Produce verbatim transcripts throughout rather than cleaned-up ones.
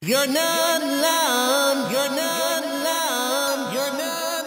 You're not alone, you're not alone, you're not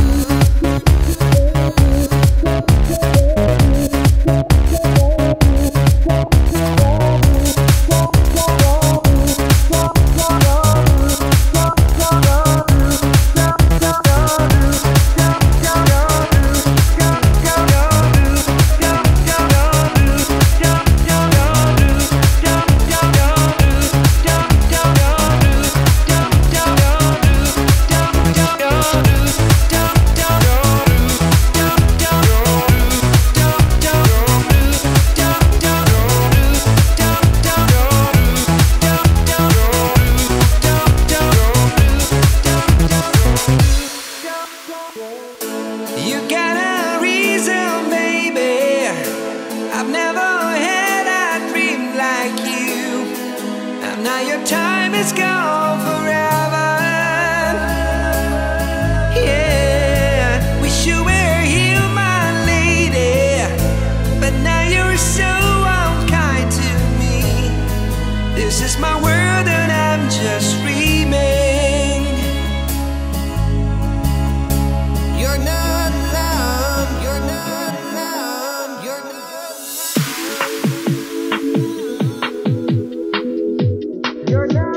You got a reason, baby. I've never had a dream like you. And now your time is gone forever. Yeah, wish you were here, my lady, but now you're so unkind to me. This is my world and I'm just dreaming. You're not alone, you're not alone, you're not alone. You're not